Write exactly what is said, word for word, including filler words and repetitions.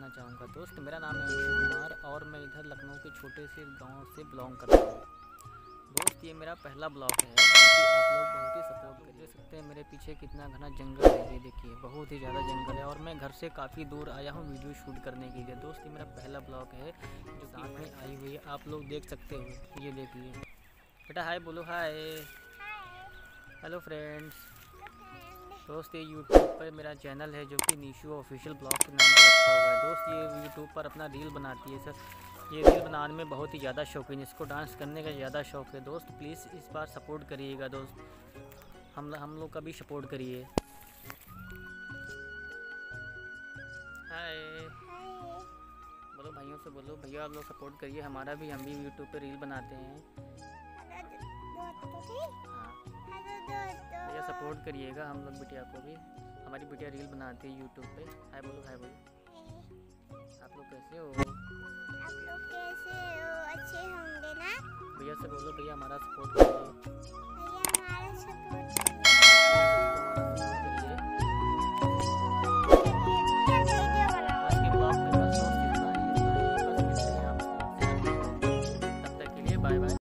करना चाहूँगा। दोस्त मेरा नाम है अंशु कुमार और मैं इधर लखनऊ के छोटे से गांव से बिलोंग करता हूँ। दोस्त ये मेरा पहला ब्लॉग है, क्योंकि आप लोग बहुत ही सपोर्ट कर देख सकते हैं मेरे पीछे कितना घना जंगल है। ये देखिए बहुत ही ज़्यादा जंगल है और मैं घर से काफ़ी दूर आया हूँ वीडियो शूट करने के लिए। दोस्त ये मेरा पहला ब्लॉग है जो साथ में आई हुई है, आप लोग देख सकते हो। ये देखिए बेटा, हाय बोलो, हाय, हेलो फ्रेंड्स। दोस्त ये यूट्यूब पर मेरा चैनल है जो कि निशु ऑफिशियल ब्लॉग के नाम से रखा हुआ है। दोस्त ये यूट्यूब पर अपना रील बनाती है सर। ये रील बनाने में बहुत ही ज़्यादा शौकीन, इसको डांस करने का ज़्यादा शौक है। दोस्त प्लीज़ इस बार सपोर्ट करिएगा दोस्त, हम हम लोग का भी सपोर्ट करिए। हाय बोलो भाइयों से, बोलो भैया आप लोग सपोर्ट करिए हमारा भी, हम भी यूट्यूब पे रील बनाते हैं। हाँ भैया सपोर्ट करिएगा हम लोग बिटिया को भी, हमारी बिटिया रील बनाती है यूट्यूब पे। हाय बोलो, हाय बोलो। आप लोग कैसे हो? आप लोग कैसे हो? अच्छे होंगे ना? भैया से बोलो भैया हमारा सपोर्ट करिए।